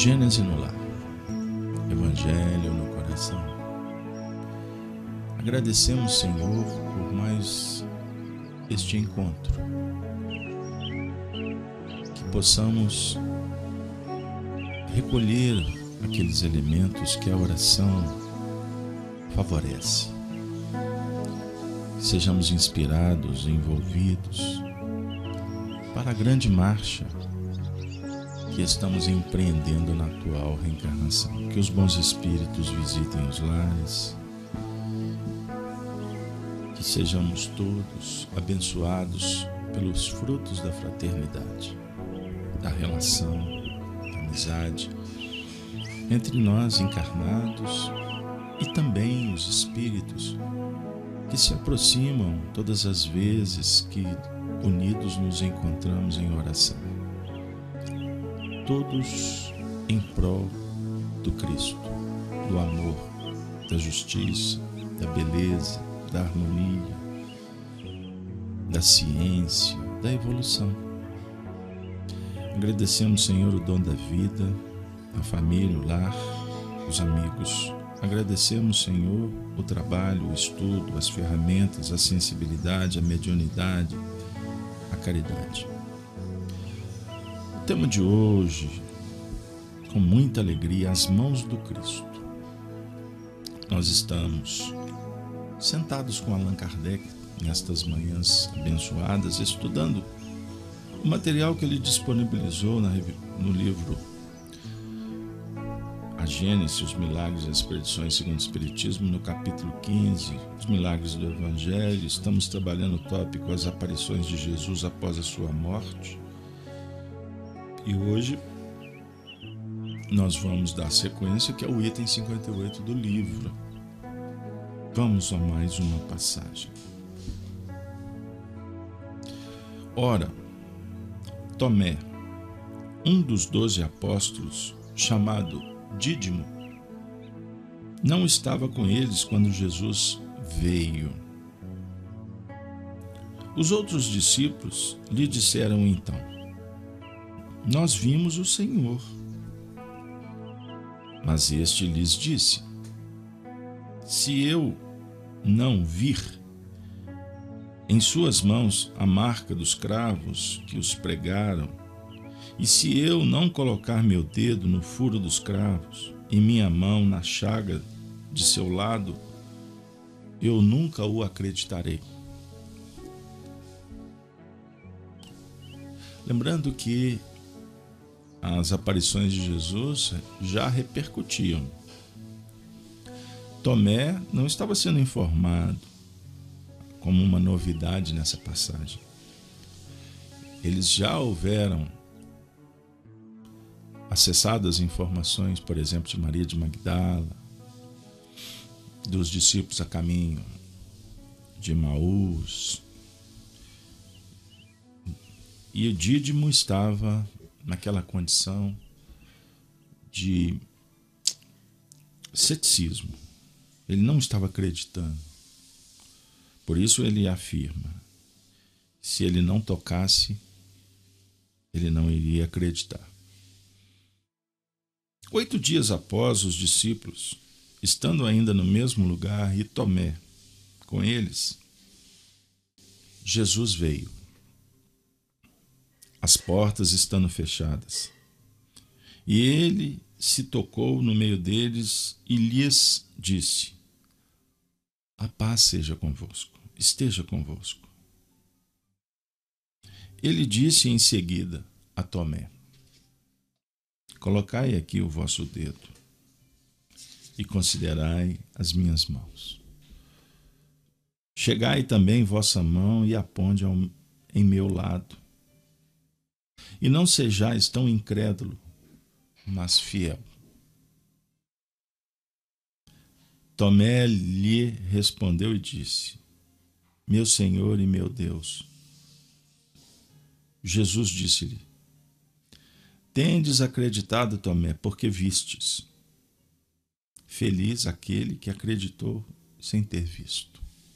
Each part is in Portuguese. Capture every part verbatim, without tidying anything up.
Gênese no lar, Evangelho no coração. Agradecemos, Senhor, por mais este encontro, que possamos recolher aqueles elementos que a oração favorece, que sejamos inspirados, envolvidos para a grande marcha que estamos empreendendo na atual reencarnação. Que os bons espíritos visitem os lares, que sejamos todos abençoados pelos frutos da fraternidade, da relação, da amizade entre nós encarnados e também os espíritos que se aproximam todas as vezes que unidos nos encontramos em oração. Todos em prol do Cristo, do amor, da justiça, da beleza, da harmonia, da ciência, da evolução. Agradecemos, Senhor, o dom da vida, a família, o lar, os amigos. Agradecemos, Senhor, o trabalho, o estudo, as ferramentas, a sensibilidade, a mediunidade, a caridade. O tema de hoje, com muita alegria, as mãos do Cristo. Nós estamos sentados com Allan Kardec nestas manhãs abençoadas, estudando o material que ele disponibilizou no livro A Gênese, os Milagres e as Expedições segundo o Espiritismo, no capítulo quinze, os Milagres do Evangelho. Estamos trabalhando o tópico As Aparições de Jesus após a sua morte. E hoje nós vamos dar sequência, que é o item cinquenta e oito do livro. Vamos a mais uma passagem. Ora, Tomé, um dos doze apóstolos, chamado Dídimo, não estava com eles quando Jesus veio. Os outros discípulos lhe disseram então: Nós vimos o Senhor. Mas este lhes disse: Se eu não vir em suas mãos a marca dos cravos que os pregaram, e se eu não colocar meu dedo no furo dos cravos e minha mão na chaga de seu lado, eu nunca o acreditarei. Lembrando que as aparições de Jesus já repercutiam. Tomé não estava sendo informado como uma novidade nessa passagem. Eles já houveram acessado as informações, por exemplo, de Maria de Magdala, dos discípulos a caminho de Emaús. E o Dídimo estava naquela condição de ceticismo. Ele não estava acreditando. Por isso ele afirma: se ele não tocasse, ele não iria acreditar. Oito dias após, os discípulos, estando ainda no mesmo lugar, e Tomé com eles, Jesus veio, as portas estando fechadas. E ele se tocou no meio deles e lhes disse: A paz seja convosco, esteja convosco. Ele disse em seguida a Tomé: Colocai aqui o vosso dedo e considerai as minhas mãos. Chegai também vossa mão e a ponde ao, em meu lado. E não sejais tão incrédulo, mas fiel. Tomé lhe respondeu e disse: Meu Senhor e meu Deus. Jesus disse-lhe: Tendes acreditado, Tomé, porque vistes. Feliz aquele que acreditou sem ter visto.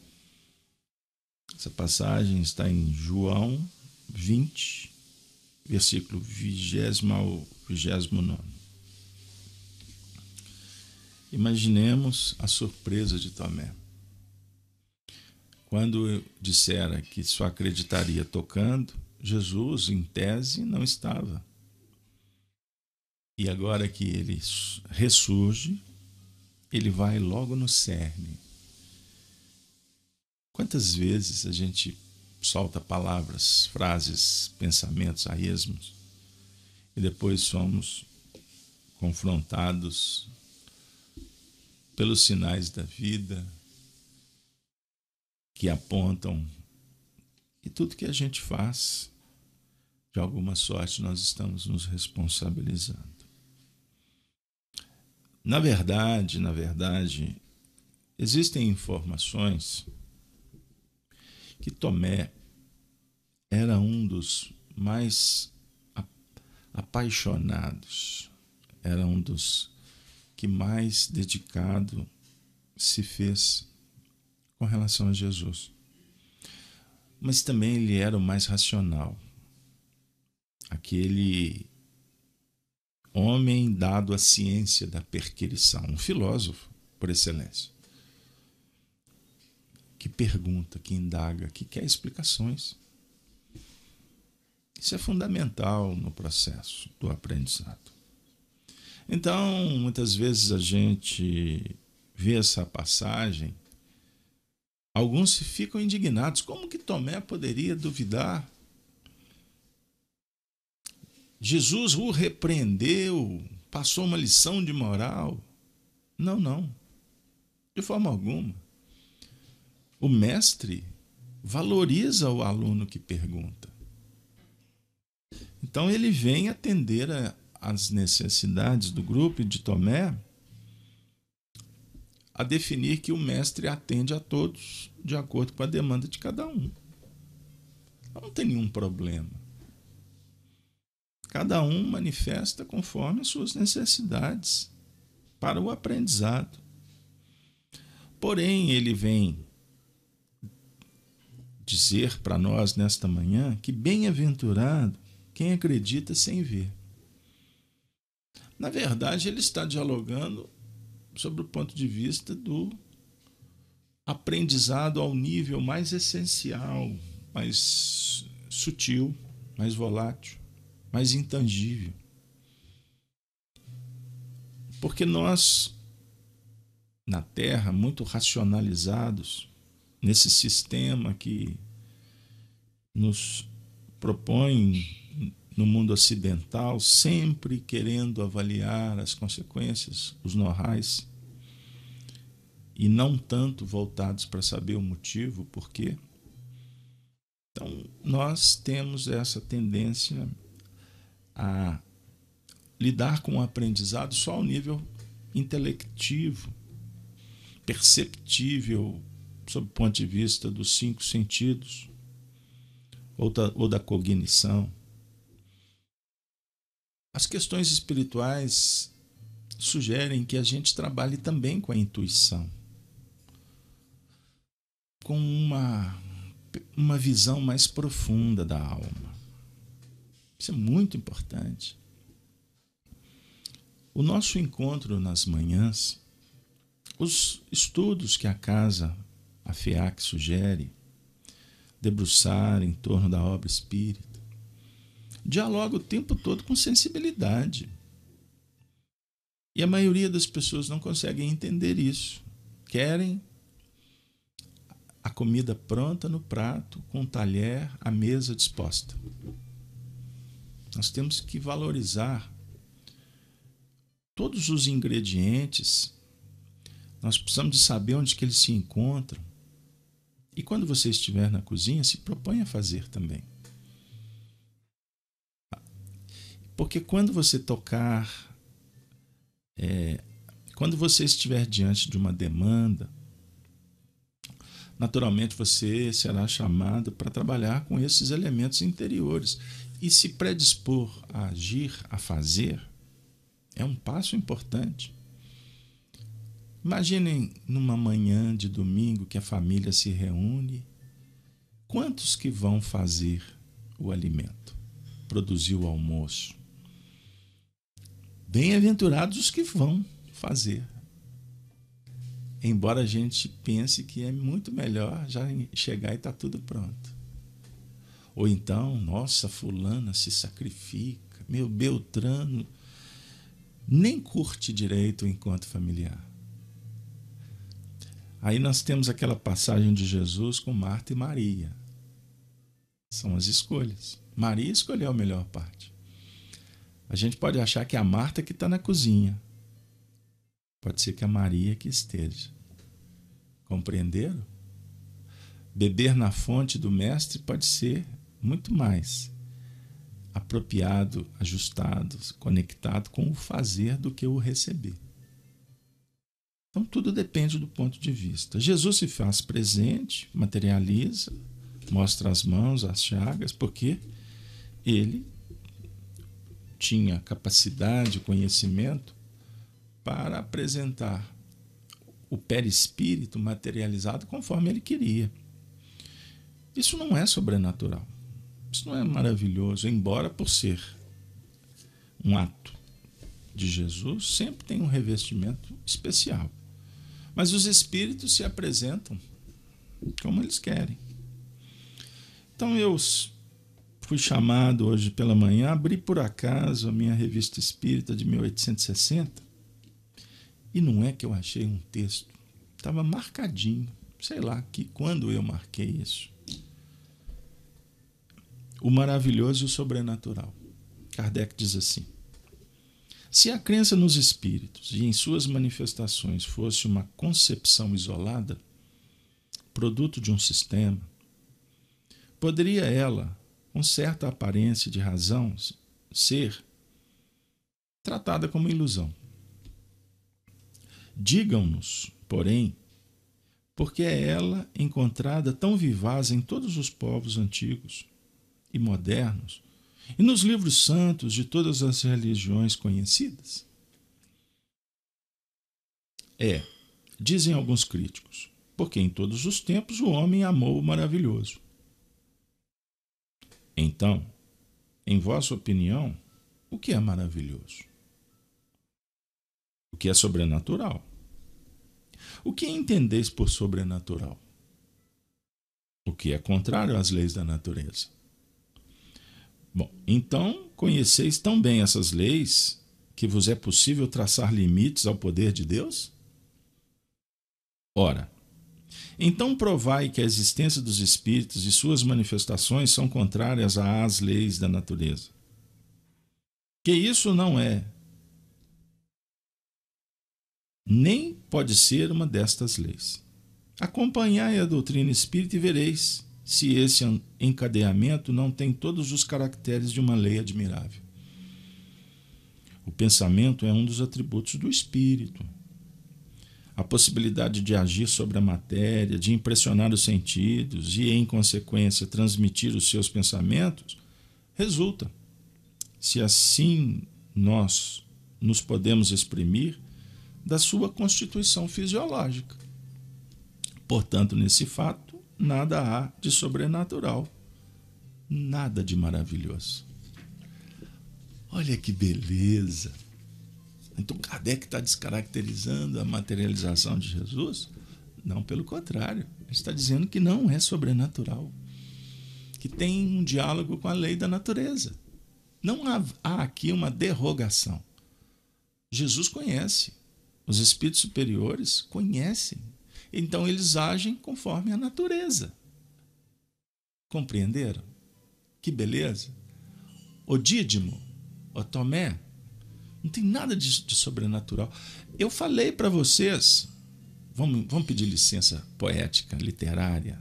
Essa passagem está em João vinte, versículo vigésimo ao vigésimo nono. Imaginemos a surpresa de Tomé. Quando dissera que só acreditaria tocando, Jesus, em tese, não estava. E agora que ele ressurge, ele vai logo no cerne. Quantas vezes a gente solta palavras, frases, pensamentos a esmos e depois somos confrontados pelos sinais da vida que apontam, e tudo que a gente faz, de alguma sorte, nós estamos nos responsabilizando. Na verdade, na verdade, existem informações que Tomé era um dos mais apaixonados, era um dos que mais dedicado se fez com relação a Jesus. Mas também ele era o mais racional, aquele homem dado à ciência da perquirição, um filósofo por excelência, que pergunta, que indaga, que quer explicações. Isso é fundamental no processo do aprendizado. Então, muitas vezes a gente vê essa passagem, alguns ficam indignados. Como que Tomé poderia duvidar? Jesus o repreendeu, passou uma lição de moral. Não, não, de forma alguma. O mestre valoriza o aluno que pergunta. Então ele vem atender às necessidades do grupo e de Tomé, a definir que o mestre atende a todos de acordo com a demanda de cada um. Não tem nenhum problema. Cada um manifesta conforme as suas necessidades para o aprendizado. Porém, ele vem dizer para nós nesta manhã que bem-aventurado quem acredita sem ver. Na verdade, ele está dialogando sobre o ponto de vista do aprendizado ao nível mais essencial, mais sutil, mais volátil, mais intangível. Porque nós, na Terra, muito racionalizados, nesse sistema que nos propõe no mundo ocidental, sempre querendo avaliar as consequências, os know-hows, e não tanto voltados para saber o motivo, o porquê. Então, nós temos essa tendência a lidar com o aprendizado só ao nível intelectivo, perceptível, sob o ponto de vista dos cinco sentidos, ou da, ou da cognição. As questões espirituais sugerem que a gente trabalhe também com a intuição, com uma, uma visão mais profunda da alma. Isso é muito importante. O nosso encontro nas manhãs, os estudos que a casa, a FEAC, sugere, debruçar em torno da obra espírita, dialoga o tempo todo com sensibilidade. E a maioria das pessoas não conseguem entender isso. Querem a comida pronta no prato, com o talher, a mesa disposta. Nós temos que valorizar todos os ingredientes. Nós precisamos de saber onde que eles se encontram. E quando você estiver na cozinha, se proponha a fazer também. Porque quando você tocar, é, quando você estiver diante de uma demanda, naturalmente você será chamado para trabalhar com esses elementos interiores. E se predispor a agir, a fazer, é um passo importante. Imaginem numa manhã de domingo que a família se reúne. Quantos que vão fazer o alimento, produzir o almoço? Bem-aventurados os que vão fazer. embora a gente pense que é muito melhor já chegar e está tudo pronto. Ou então, nossa, fulana se sacrifica, meu Beltrano nem curte direito o encontro familiar. Aí nós temos aquela passagem de Jesus com Marta e Maria. São as escolhas. Maria escolheu a melhor parte. A gente pode achar que é a Marta que está na cozinha. Pode ser que a Maria que esteja. Compreenderam? Beber na fonte do mestre pode ser muito mais apropriado, ajustado, conectado com o fazer do que o receber. Então tudo depende do ponto de vista. Jesus se faz presente, materializa, mostra as mãos, as chagas, porque ele tinha capacidade, conhecimento para apresentar o perispírito materializado conforme ele queria. Isso não é sobrenatural. Isso não é maravilhoso, embora por ser um ato de Jesus, sempre tem um revestimento especial. Mas os espíritos se apresentam como eles querem. Então eu fui chamado hoje pela manhã, abri por acaso a minha revista espírita de mil oitocentos e sessenta, e não é que eu achei um texto, estava marcadinho, sei lá que quando eu marquei isso. O maravilhoso e o sobrenatural. Kardec diz assim: se a crença nos espíritos e em suas manifestações fosse uma concepção isolada, produto de um sistema, poderia ela, com certa aparência de razão, ser tratada como ilusão. Digam-nos, porém, porque é ela encontrada tão vivaz em todos os povos antigos e modernos e nos livros santos de todas as religiões conhecidas? É, dizem alguns críticos, porque em todos os tempos o homem amou o maravilhoso. Então, em vossa opinião, o que é maravilhoso? O que é sobrenatural? O que entendeis por sobrenatural? O que é contrário às leis da natureza? Bom, então conheceis tão bem essas leis que vos é possível traçar limites ao poder de Deus? Ora, então provai que a existência dos espíritos e suas manifestações são contrárias às leis da natureza. Que isso não é, nem pode ser uma destas leis. Acompanhai a doutrina espírita e vereis se esse encadeamento não tem todos os caracteres de uma lei admirável. O pensamento é um dos atributos do espírito. A possibilidade de agir sobre a matéria, de impressionar os sentidos e, em consequência, transmitir os seus pensamentos, resulta, se assim nós nos podemos exprimir, da sua constituição fisiológica. Portanto, nesse fato, nada há de sobrenatural, nada de maravilhoso. Olha que beleza! Então Kardec está descaracterizando a materialização de Jesus? Não, pelo contrário. Ele está dizendo que não é sobrenatural, que tem um diálogo com a lei da natureza. Não há, há aqui uma derrogação. Jesus conhece, os espíritos superiores conhecem, então eles agem conforme a natureza. Compreenderam? Que beleza! O Dídimo, o Tomé, não tem nada de, de sobrenatural. Eu falei para vocês, vamos, vamos pedir licença poética, literária,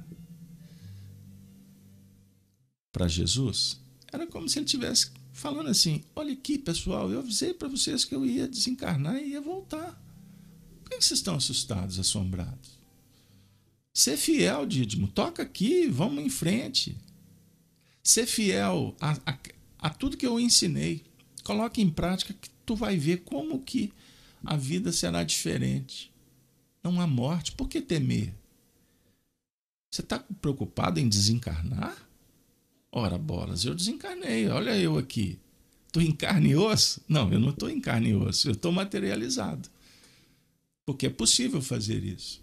para Jesus. Era como se ele estivesse falando assim: olha aqui, pessoal, eu avisei para vocês que eu ia desencarnar e ia voltar. Por que vocês estão assustados, assombrados? Ser fiel, Dídimo, toca aqui, vamos em frente. Ser fiel a, a, a tudo que eu ensinei. Coloque em prática que tu vai ver como que a vida será diferente. Não há morte, por que temer? Você está preocupado em desencarnar? Ora, bolas, eu desencarnei, olha eu aqui. Estou em carne e osso? Não, eu não estou em carne e osso, eu estou materializado. porque é possível fazer isso.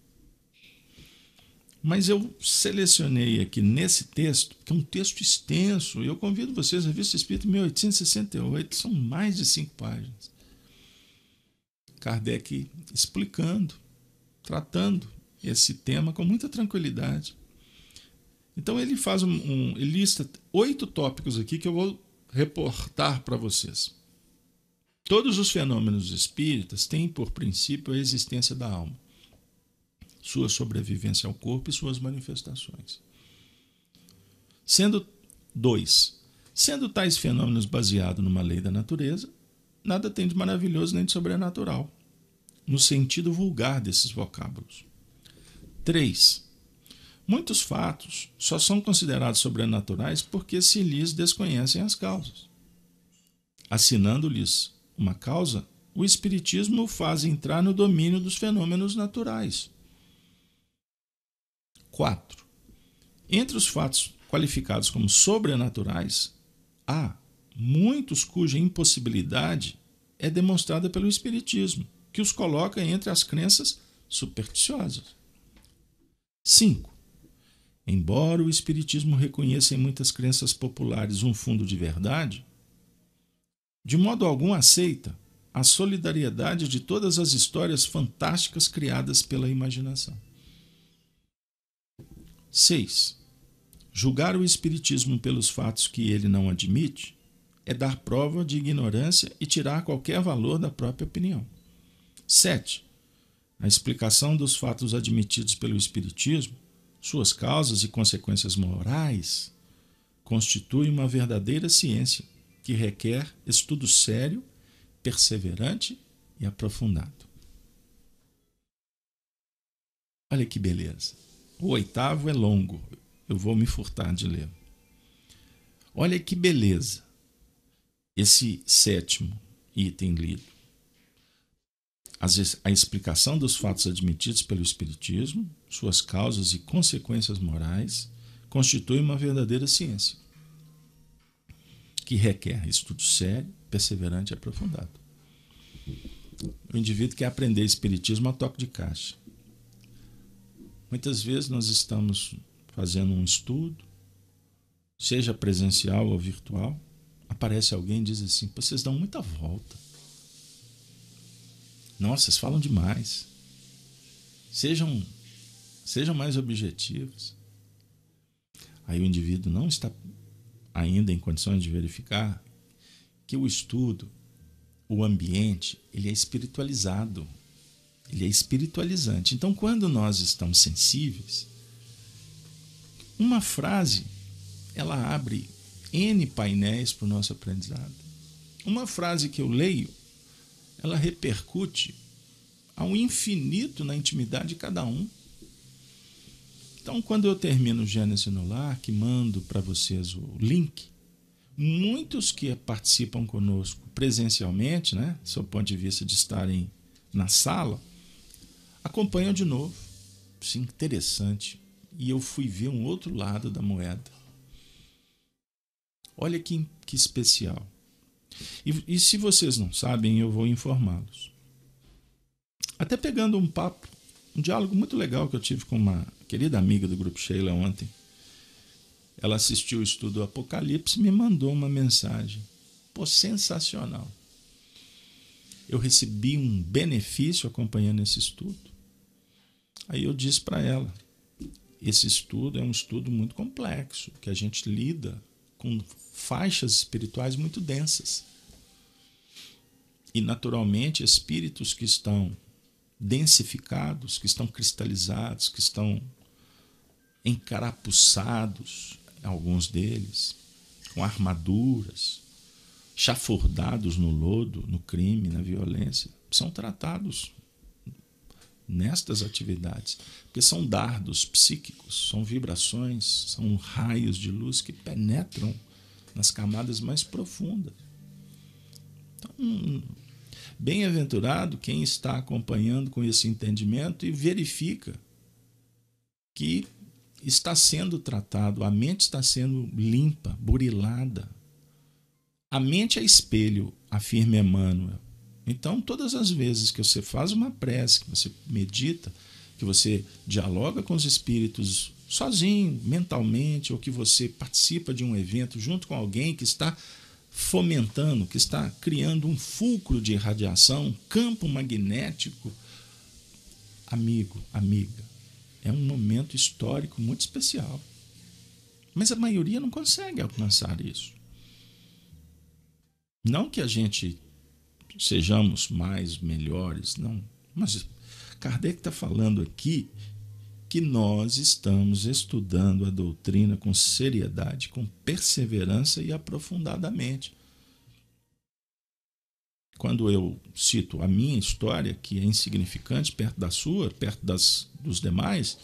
Mas eu selecionei aqui nesse texto, que é um texto extenso, e eu convido vocês, a Revista Espírita mil oitocentos e sessenta e oito, são mais de cinco páginas. Kardec explicando, tratando esse tema com muita tranquilidade. Então ele faz um, um ele lista oito tópicos aqui que eu vou reportar para vocês. Todos os fenômenos espíritas têm por princípio a existência da alma, sua sobrevivência ao corpo e suas manifestações. Sendo dois, sendo tais fenômenos baseados numa lei da natureza, nada tem de maravilhoso nem de sobrenatural, no sentido vulgar desses vocábulos. três. Muitos fatos só são considerados sobrenaturais porque se lhes desconhecem as causas. Assinando-lhes uma causa, o Espiritismo o faz entrar no domínio dos fenômenos naturais. quatro. Entre os fatos qualificados como sobrenaturais, há muitos cuja impossibilidade é demonstrada pelo Espiritismo, que os coloca entre as crenças supersticiosas. cinco. Embora o Espiritismo reconheça em muitas crenças populares um fundo de verdade, de modo algum aceita a solidariedade de todas as histórias fantásticas criadas pela imaginação. seis. Julgar o Espiritismo pelos fatos que ele não admite é dar prova de ignorância e tirar qualquer valor da própria opinião. sete. A explicação dos fatos admitidos pelo Espiritismo, suas causas e consequências morais, constitui uma verdadeira ciência que requer estudo sério, perseverante e aprofundado. Olha que beleza. O oitavo é longo, eu vou me furtar de ler. Olha que beleza esse sétimo item lido. A explicação dos fatos admitidos pelo Espiritismo, suas causas e consequências morais, constitui uma verdadeira ciência, que requer estudo sério, perseverante e aprofundado. O indivíduo quer aprender Espiritismo a toque de caixa. Muitas vezes nós estamos fazendo um estudo, seja presencial ou virtual, aparece alguém e diz assim: vocês dão muita volta. Nossa, vocês falam demais. Sejam, sejam mais objetivos. Aí o indivíduo não está ainda em condições de verificar que o estudo, o ambiente, ele é espiritualizado. Ele é espiritualizante. Então, quando nós estamos sensíveis, uma frase, ela abre N painéis para o nosso aprendizado. Uma frase que eu leio, ela repercute ao infinito na intimidade de cada um. Então, quando eu termino o Gênesis no Lar, que mando para vocês o link, muitos que participam conosco presencialmente, né, do seu ponto de vista de estarem na sala, acompanham de novo. Isso é interessante. E eu fui ver um outro lado da moeda. Olha que, que especial. E, e se vocês não sabem, eu vou informá-los. Até pegando um papo, um diálogo muito legal que eu tive com uma querida amiga do Grupo Sheila ontem. Ela assistiu o estudo do Apocalipse e me mandou uma mensagem. Pô, sensacional. Eu recebi um benefício acompanhando esse estudo. Aí eu disse para ela, esse estudo é um estudo muito complexo, que a gente lida com faixas espirituais muito densas. E, naturalmente, espíritos que estão densificados, que estão cristalizados, que estão encarapuçados, alguns deles, com armaduras, chafurdados no lodo, no crime, na violência, são tratados nestas atividades, porque são dardos psíquicos, são vibrações, são raios de luz que penetram nas camadas mais profundas. Então, bem-aventurado quem está acompanhando com esse entendimento e verifica que está sendo tratado, a mente está sendo limpa, burilada. A mente é espelho, afirma Emmanuel. Então, todas as vezes que você faz uma prece, que você medita, que você dialoga com os espíritos sozinho, mentalmente, ou que você participa de um evento junto com alguém que está fomentando, que está criando um fulcro de radiação, um campo magnético, amigo, amiga, é um momento histórico muito especial. Mas a maioria não consegue alcançar isso. Não que a gente sejamos mais, melhores, não. Mas Kardec está falando aqui que nós estamos estudando a doutrina com seriedade, com perseverança e aprofundadamente. Quando eu cito a minha história, que é insignificante perto da sua, perto das, dos demais,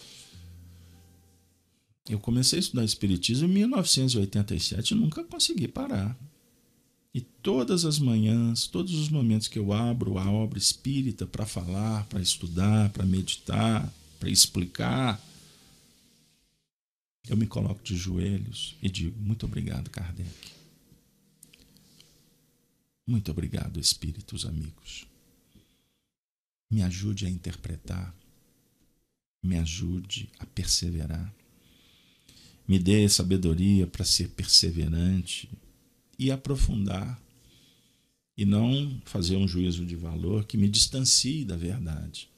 eu comecei a estudar Espiritismo em mil novecentos e oitenta e sete e nunca consegui parar. E todas as manhãs, todos os momentos que eu abro a obra espírita para falar, para estudar, para meditar, para explicar, eu me coloco de joelhos e digo: muito obrigado, Kardec. Muito obrigado, espíritos amigos. Me ajude a interpretar, me ajude a perseverar. Me dê sabedoria para ser perseverante e aprofundar, e não fazer um juízo de valor que me distancie da verdade.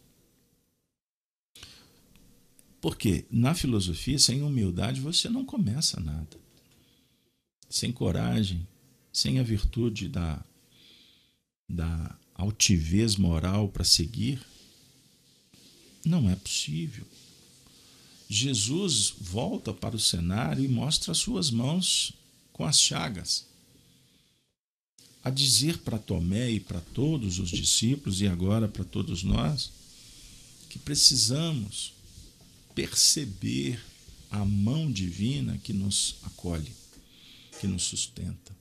Porque na filosofia, sem humildade, você não começa nada. Sem coragem, sem a virtude da, da altivez moral para seguir, não é possível. Jesus volta para o cenário e mostra as suas mãos com as chagas, a dizer para Tomé e para todos os discípulos, e agora para todos nós, que precisamos perceber a mão divina que nos acolhe, que nos sustenta.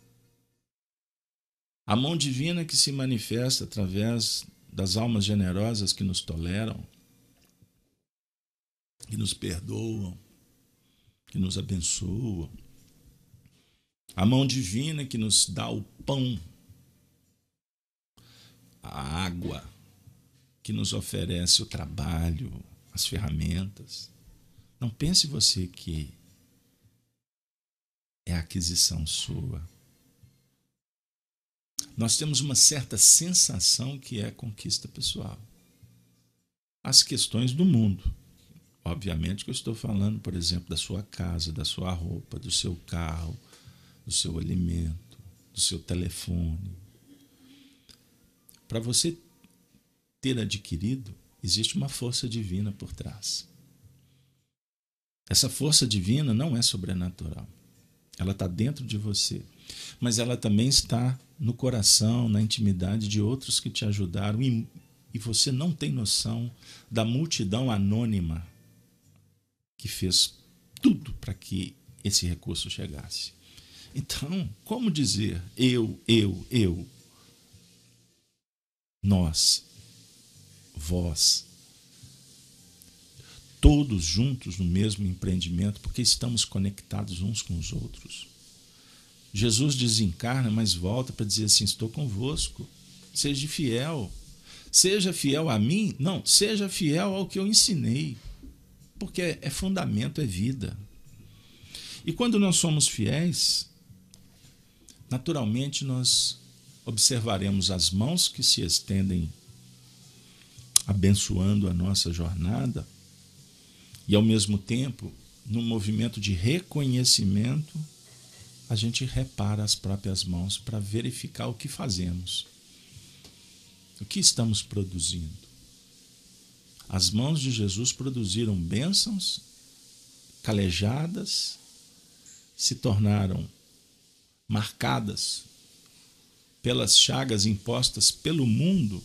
A mão divina que se manifesta através das almas generosas que nos toleram, que nos perdoam, que nos abençoam. A mão divina que nos dá o pão, a água, que nos oferece o trabalho, as ferramentas. Não pense você que é aquisição sua. Nós temos uma certa sensação que é conquista pessoal. As questões do mundo. Obviamente que eu estou falando, por exemplo, da sua casa, da sua roupa, do seu carro, do seu alimento, do seu telefone. Para você ter adquirido, existe uma força divina por trás. Essa força divina não é sobrenatural. Ela está dentro de você. Mas ela também está no coração, na intimidade de outros que te ajudaram. E, e você não tem noção da multidão anônima que fez tudo para que esse recurso chegasse. Então, como dizer eu, eu, eu, nós, vós, todos juntos no mesmo empreendimento, porque estamos conectados uns com os outros. Jesus desencarna, mas volta para dizer assim: estou convosco, seja fiel. Seja fiel a mim? Não, seja fiel ao que eu ensinei, porque é fundamento, é vida. E quando nós somos fiéis, naturalmente nós observaremos as mãos que se estendem abençoando a nossa jornada e, ao mesmo tempo, no movimento de reconhecimento, a gente repara as próprias mãos para verificar o que fazemos, o que estamos produzindo. As mãos de Jesus produziram bênçãos, calejadas, se tornaram marcadas pelas chagas impostas pelo mundo,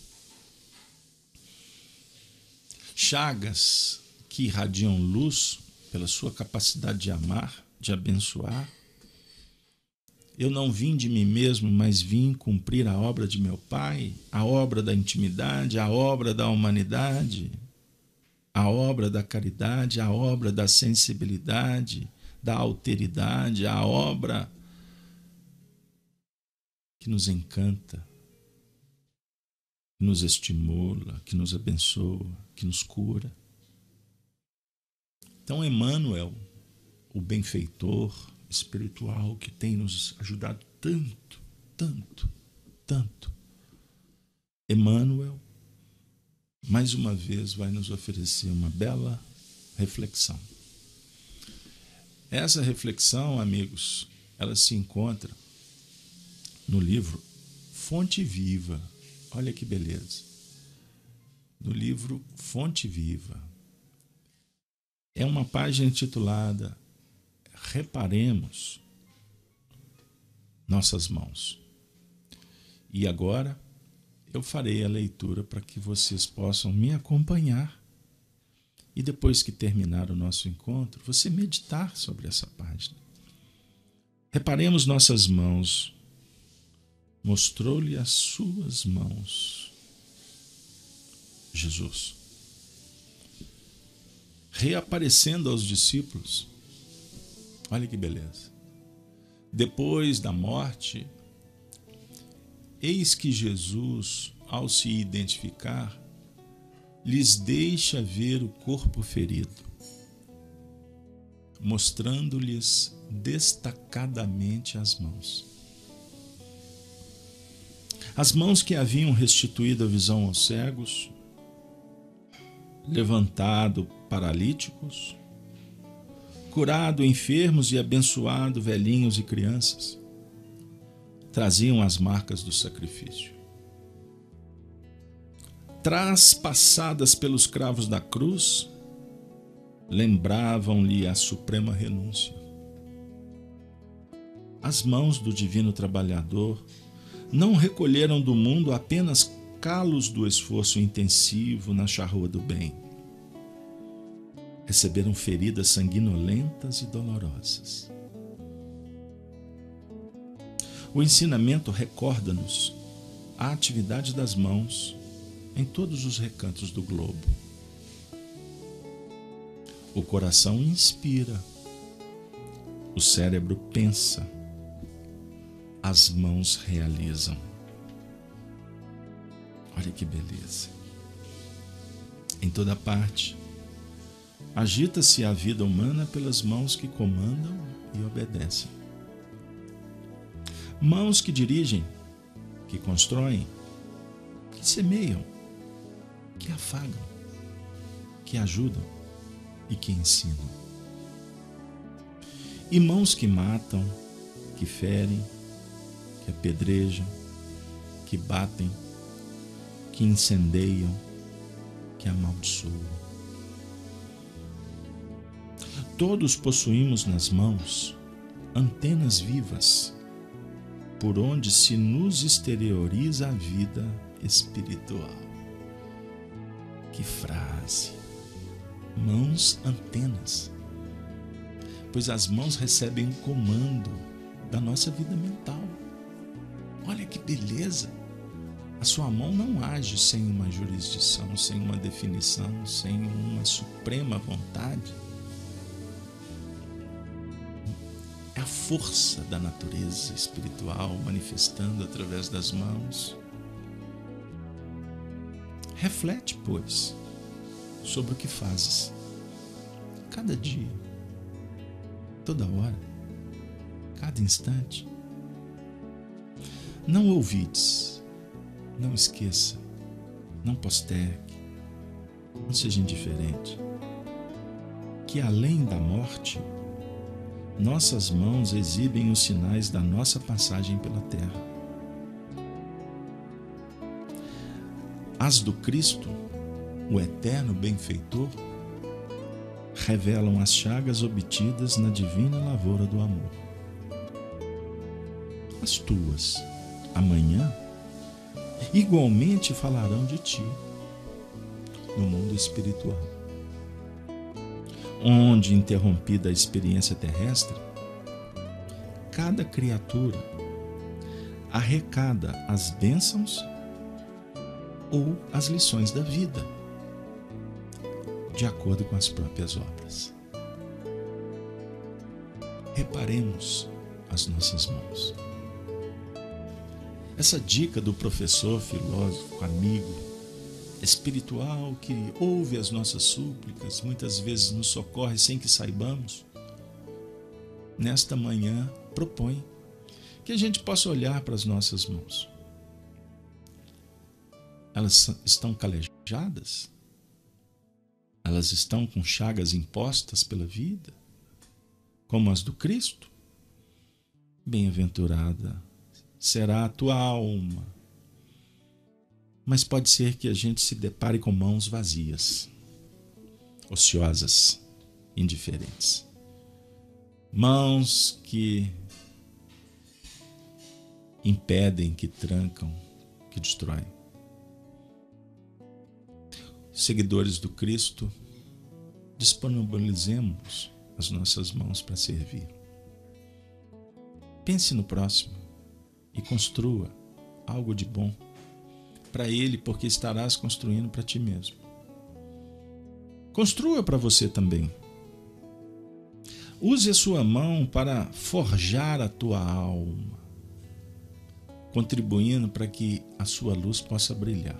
chagas que irradiam luz pela sua capacidade de amar, de abençoar. Eu não vim de mim mesmo, mas vim cumprir a obra de meu Pai, a obra da intimidade, a obra da humanidade, a obra da caridade, a obra da sensibilidade, da alteridade, a obra que nos encanta, que nos estimula, que nos abençoa, que nos cura. Então, Emmanuel, o benfeitor espiritual que tem nos ajudado tanto, tanto, tanto, Emmanuel, mais uma vez, vai nos oferecer uma bela reflexão. Essa reflexão, amigos, ela se encontra no livro Fonte Viva. Olha que beleza. No livro Fonte Viva. É uma página intitulada Reparemos nossas mãos. E agora eu farei a leitura para que vocês possam me acompanhar e depois que terminar o nosso encontro, você meditar sobre essa página. Reparemos nossas mãos. Mostrou-lhe as suas mãos, Jesus. Reaparecendo aos discípulos, olha que beleza. Depois da morte, eis que Jesus, ao se identificar, lhes deixa ver o corpo ferido, mostrando-lhes destacadamente as mãos. As mãos que haviam restituído a visão aos cegos, levantado paralíticos, curado enfermos e abençoado velhinhos e crianças, traziam as marcas do sacrifício. Traspassadas pelos cravos da cruz, lembravam-lhe a suprema renúncia. As mãos do divino trabalhador não recolheram do mundo apenas calos do esforço intensivo na charrua do bem. Receberam feridas sanguinolentas e dolorosas. O ensinamento recorda-nos a atividade das mãos em todos os recantos do globo. O coração inspira, o cérebro pensa, as mãos realizam. Olha que beleza. Em toda parte, agita-se a vida humana pelas mãos que comandam e obedecem. Mãos que dirigem, que constroem, que semeiam, que afagam, que ajudam e que ensinam. E mãos que matam, que ferem, que apedrejam, que batem, que incendeiam, que amaldiçoam. Todos possuímos nas mãos antenas vivas, por onde se nos exterioriza a vida espiritual. Que frase! Mãos antenas. Pois as mãos recebem o comando da nossa vida mental. Olha que beleza! A sua mão não age sem uma jurisdição, sem uma definição, sem uma suprema vontade. É a força da natureza espiritual manifestando através das mãos. Reflete, pois, sobre o que fazes, cada dia, toda hora, cada instante. Não ouvides, não esqueça, não postergue, não seja indiferente, que além da morte, nossas mãos exibem os sinais da nossa passagem pela terra. As do Cristo, o eterno benfeitor, revelam as chagas obtidas na divina lavoura do amor. As tuas, amanhã, igualmente falarão de ti no mundo espiritual, onde, interrompida a experiência terrestre, cada criatura arrecada as bênçãos ou as lições da vida, de acordo com as próprias obras. Reparemos as nossas mãos. essa dica do professor, filósofo, amigo, espiritual que ouve as nossas súplicas, muitas vezes nos socorre sem que saibamos, nesta manhã propõe que a gente possa olhar para as nossas mãos. Elas estão calejadas? Elas estão com chagas impostas pela vida, como as do Cristo? Bem-aventurada será a tua alma. Mas pode ser que a gente se depare com mãos vazias, ociosas, indiferentes. Mãos que impedem, que trancam, que destroem. Seguidores do Cristo, disponibilizemos as nossas mãos para servir. Pense no próximo e construa algo de bom para ele, porque estarás construindo para ti mesmo. Construa para você também. Use a sua mão para forjar a tua alma, contribuindo para que a sua luz possa brilhar.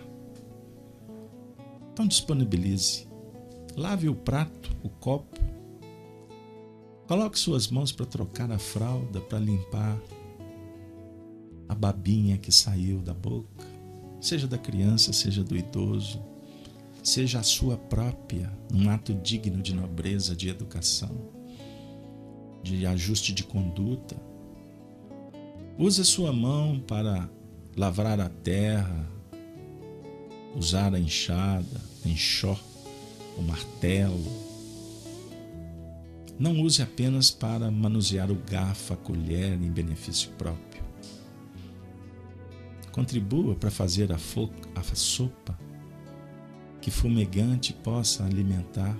Então disponibilize. Lave o prato, o copo. Coloque suas mãos para trocar a fralda, para limpar a babinha que saiu da boca, seja da criança, seja do idoso, seja a sua própria, num ato digno de nobreza, de educação, de ajuste de conduta. Use a sua mão para lavrar a terra, usar a enxada, a enxó, o martelo. Não use apenas para manusear o garfo, a colher em benefício próprio. Contribua para fazer a, fo- a sopa que fumegante possa alimentar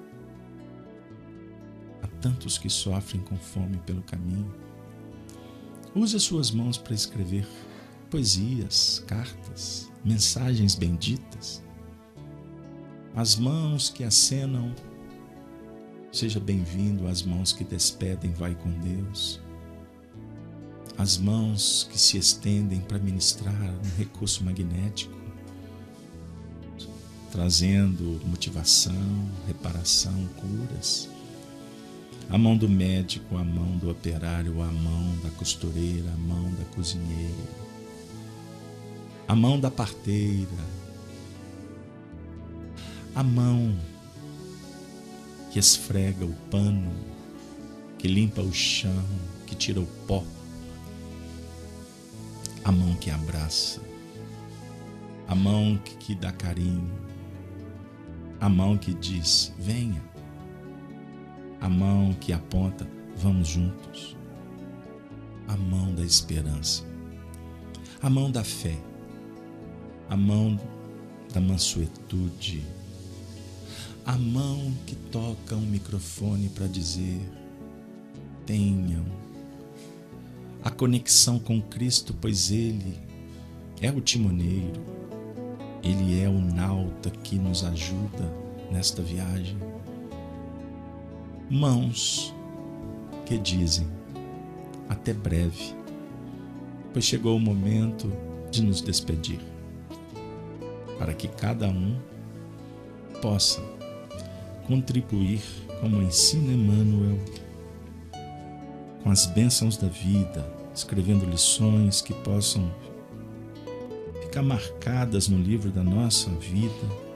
a tantos que sofrem com fome pelo caminho. Use as suas mãos para escrever poesias, cartas, mensagens benditas. As mãos que acenam, seja bem-vindo. As mãos que despedem, vai com Deus. As mãos que se estendem para ministrar um recurso magnético, trazendo motivação, reparação, curas. A mão do médico, a mão do operário, a mão da costureira, a mão da cozinheira, a mão da parteira, a mão que esfrega o pano, que limpa o chão, que tira o pó, a mão que abraça, a mão que, que dá carinho, a mão que diz, venha, a mão que aponta, vamos juntos, a mão da esperança, a mão da fé, a mão da mansuetude, a mão que toca um microfone para dizer, tenham a conexão com Cristo, pois Ele é o timoneiro, Ele é o nauta que nos ajuda nesta viagem. Mãos que dizem, até breve, pois chegou o momento de nos despedir, para que cada um possa contribuir, como ensina Emmanuel, com as bênçãos da vida, escrevendo lições que possam ficar marcadas no livro da nossa vida,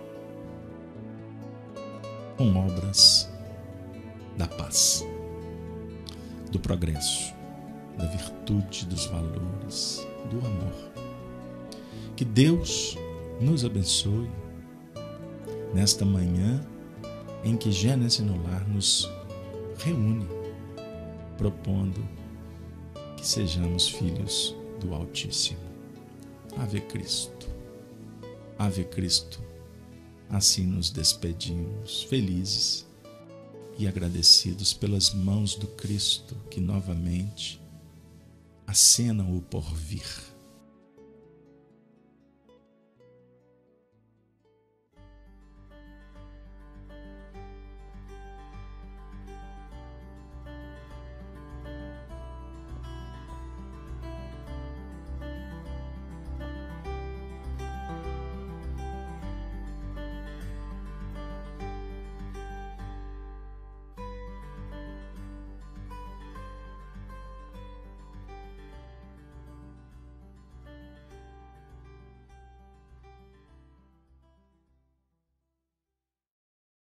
com obras da paz, do progresso, da virtude, dos valores, do amor. Que Deus nos abençoe nesta manhã em que Gênesis no Lar nos reúne, propondo que sejamos filhos do Altíssimo. Ave Cristo, Ave Cristo. Assim nos despedimos, felizes e agradecidos pelas mãos do Cristo que novamente acenam o porvir.